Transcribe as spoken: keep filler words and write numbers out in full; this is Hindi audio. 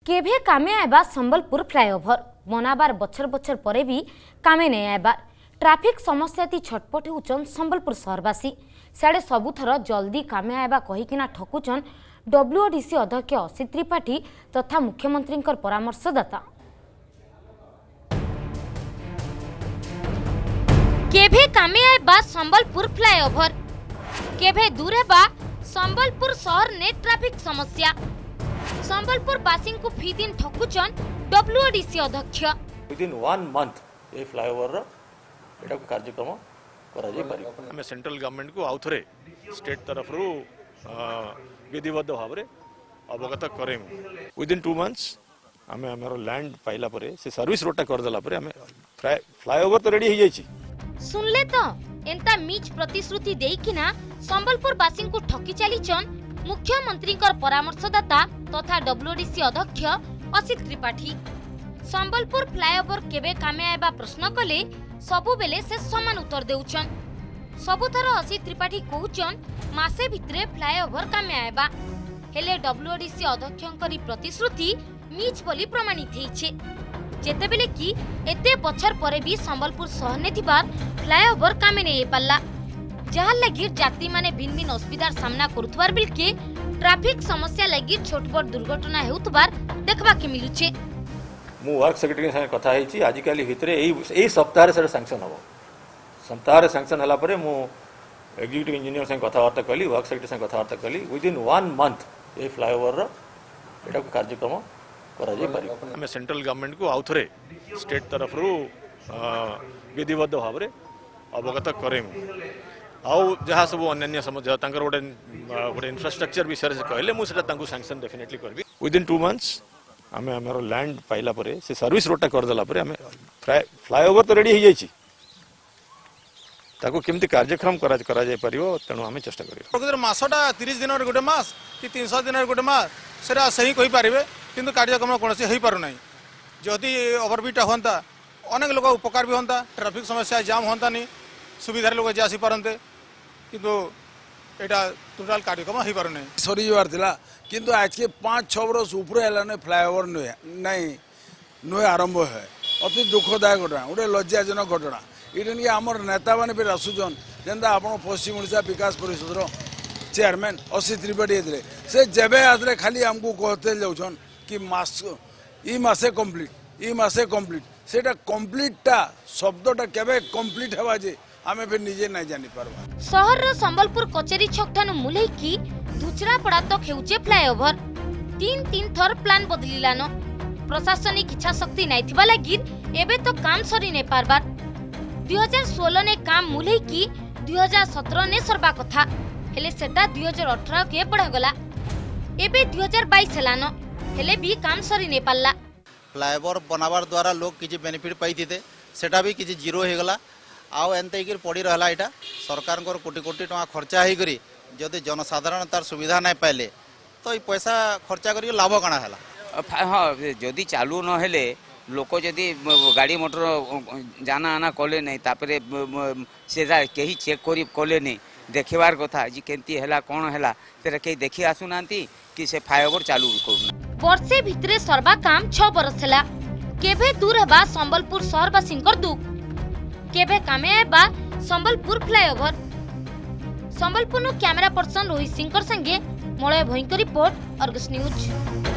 केभे कामे आएबा संबलपुर फ्लाईओवर बनाबार बछर बछर परे भी कामे नहीं आएबार ट्रैफिक समस्या ती छटपट होचन संबलपुर शहरवासी साडे सबुथर जल्दी कामे आएबा कहिकिना ठकुचन डब्ल्यूओडीसी अध्यक्ष असित त्रिपाठी तथा मुख्यमंत्री परामर्शदाता। केभे कामे आएबा संबलपुर फ्लाईओवर केभे दूर हेबा संबलपुर शहर ने ट्रैफिक समस्या संबलपुर बासी को फी दिन ठकुचन डब्ल्यूओडीसी अध्यक्ष within one month a flyover रो एटा कार्यक्रम करा जाय पारि हम सेंट्रल गवर्नमेंट को आउथरे स्टेट तरफ रो विधिबद्ध भाव रे अवगत करेम विद इन टू मंथ्स हमें हमरो लैंड पाइला परे से सर्विस रोडटा कर देला परे हमें फ्लाईओवर तो रेडी हो जाय छी। सुनले तो एंता मीच प्रतिश्रुति देइकिना संबलपुर बासी को ठकी चलीचन मुख्यमंत्री परामर्शदाता तथा डब्ल्यूओडीसी अध्यक्ष असित त्रिपाठी। संबलपुर फ्लाईओवर केबे कामे आएबा प्रश्न कले सबु बेले से समान उत्तर देउचन। सबुथर असित त्रिपाठी कहउचन मासे भितरे फ्लाईओवर कामे आएबा हेले डब्ल्यूओडीसी अध्यक्षंकरी प्रतिश्रुति मीच बोली प्रमाणित हेइछे जेतेबेले कि एते बछर परे भी संबलपुर शहर ने थिबार फ्लाईओवर कामे नै पाल्ला जहाँ लगी यात्री माने भिन्न भिन्न असुविधार सामना करुथबार बिलके ट्रैफिक समस्या लगी छोटबड़ दुर्घटना हेउथबार देखबा के मिलुचे। मु वर्क सेक्रेटरी संगे कथा हेछि आज काली भितरे एई एई सप्ताह रे सेटा सैंक्शन हबो सप्ताह रे सैंक्शन हला परे मु एग्जीक्यूटिव इंजीनियर संगे कथावार्ता कली वर्क सेक्रेटरी संगे कथावार्ता कली within one month a flyover रो एटा कार्यक्रम करा जाय पारि हम सेंट्रल गवर्नमेंट को आउथरे स्टेट तरफ रो विधिबद्ध भाव रे अवगत करेम आउ जहाँ सब अन्य समस्या गोटे गोटे इंफ्रास्ट्रक्चर विषय से कहले मुझे सैंक्शन डेफिनेटली करबी विद इन टू मंथ्स हमें हमरो लैंड पाइला परे से सर्विस रोडटा कर देला परे हमें फ्लाईओवर तो रेडी हो जाय छी ताको केमती कार्यक्रम करा करा जाय परियो तणो हमें चेष्टा करियो अगर मासटा तीस दिन गोटे मास कि तीन सौ दिन गोटे मास सेटा सही कहि पारिबे किंतु कार्यक्रम कोनसे हेई पारु नै जदि ओवरब्रिज होंता अनेक लोक उपकार भी होंता ट्रैफिक समस्या जाम होंता नहीं सुविधार लोक जे आसी पारंते किंतु एटा टोटल कार्यक्रम हो पार नहीं सरी जबार थिला किंतु आज के पाँच छः बरस ऊपर है फ्लाईओवर नुहे नहीं नुहे आरंभ है अति दुखदायक घटना गोटे लज्जाजनक घटना ये आमर नेता मैंने फिर आसुचन जेनता आप पश्चिम ओडिशा विकास परिषद चेयरमैन असित त्रिपाठी थे से जेबे आदरे खाली आमको कहते जाऊन कि मास ई मासे कंप्लीट ई मासे कंप्लीट सेटा कंप्लीटा शब्दटा केबे कंप्लीट हेबा जे आमे फिर निजे नहीं जानी पारबा। शहर रो संबलपुर कचेरी छक ठानु मुलै की धुचरा पड़ा तो खेउचे फ्लाईओवर तीन तीन थर प्लान बदलिलान प्रशासनिक इच्छा शक्ति नहीं थिबा लागि एबे तो काम सरी नै पारबार दो हज़ार सोलह ने काम मुलै की दो हज़ार सत्रह ने सरबा कथा हेले सेटा दो हज़ार अठारह के बढ़ा गला एबे दो हज़ार बाईस हेलान हेले भी काम सरी नै पाल्ला। फ्लाईओवर बनाबार द्वारा लोग किछि बेनिफिट पाइथिते सेटा भी किछि जीरो हे गला आउ एनते कि पड़ी रहा यहाँ सरकार कोटी कोटी टका खर्चा हो करी जदि जनसाधारण तार सुविधा नहीं पाइले तो ये पैसा खर्चा कर लाभ काना है हाँ जदि चालू न हेले लोक जदि गाड़ी मोटर जाना आना कले नहीं तापरे से कहीं चेक करी कले नहीं देखबार कथा जी केंती हैला कौन हैला तेरा कहीं देखी आसुना कि से फ्लाईओवर चालू कर वर्षे भितरे सर्वा काम छह बरस हैला केभे दूर हेबा संबलपुर शहरवासी दुख केबे कामे आएबा Sambalpur flyover Sambalpur camera person Rohit Singh संगे मलय भयंकर रिपोर्ट अर्गस न्यूज।